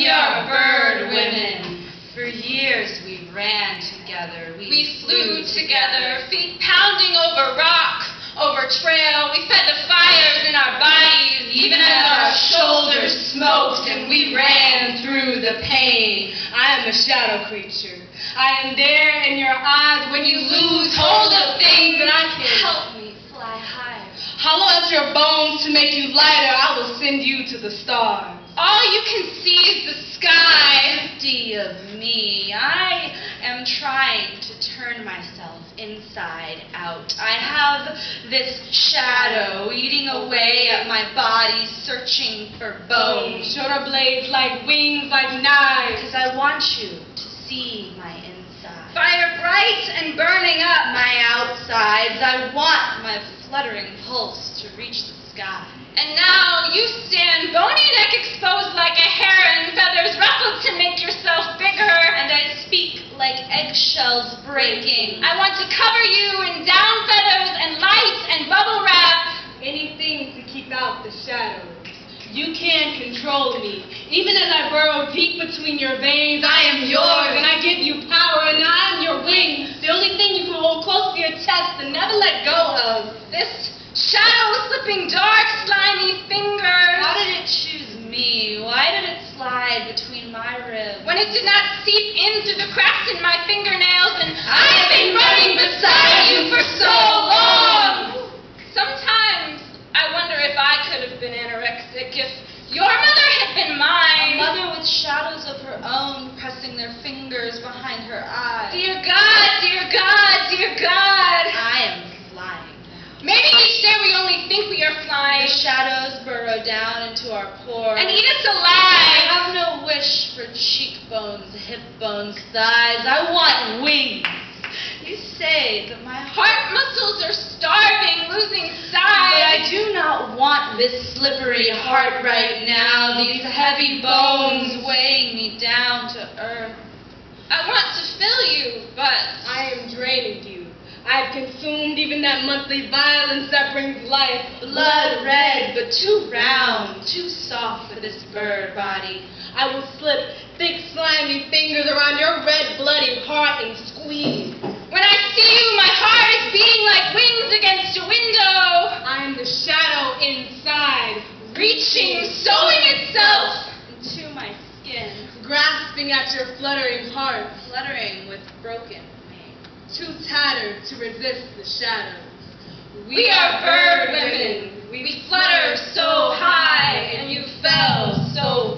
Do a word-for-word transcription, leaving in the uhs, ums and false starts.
are bird women. For years we ran together. We, we flew together, feet pounding over rock, over trail. We fed the fires in our bodies, even as our shoulders smoked and we ran through the pain. I am a shadow creature. I am there in your eyes when you lose hold of things that I can. Help me fly higher. Hollow out your bones to make you lighter. I will send you to the stars. All you can see is the sky. Empty of me. I am trying to turn myself inside out. I have this shadow eating away at my body, searching for bones. Shoulder blades like wings, like knives. Because I want you to see my inside. Fire bright and burning up my outsides. I want my fluttering pulse to reach the sky. And now you stand bony neck exposed like a heron, feathers ruffled to make yourself bigger. And I speak like eggshells breaking. I want to cover you in down feathers and light and bubble wrap. Anything to keep out the shadows. You can't control me. Even as I burrow deep between your veins, I am yours and I give you power and I am your wings. The only thing you can hold close to your chest and never let go of. This shadow slipping dark, slimy fingers. How did it choose me? Why did it slide between my ribs? When it did not seep in through the cracks in my fingernails, and I've been running beside you for so long. Sometimes I wonder if I could have been anorexic, if your mother had been mine. A mother with shadows of her own pressing their fingers behind her eyes. Dear God, dear God, dear God. I am flying. Maybe each day we only think we are flying. The shadows burrow down into our pores and eat us alive. I have no wish for cheekbones, hip bones, thighs. I want wings. You say that my heart muscles are starving, losing size. But I do not want this slippery heart right now. These heavy bones weighing me down to earth. I want to fill you, but I am draining you. I've consumed even that monthly violence that brings life. Blood red, but too round, too soft for this bird body. I will slip thick, slimy fingers around your red, bloody heart and squeeze. When I see you, my heart is beating like wings against a window. I am the shadow inside, reaching, sewing itself into my skin, grasping at your fluttering heart, fluttering with broken wings, too tattered to resist the shadows. We, we are bird women. We, we flutter so high, and you fell so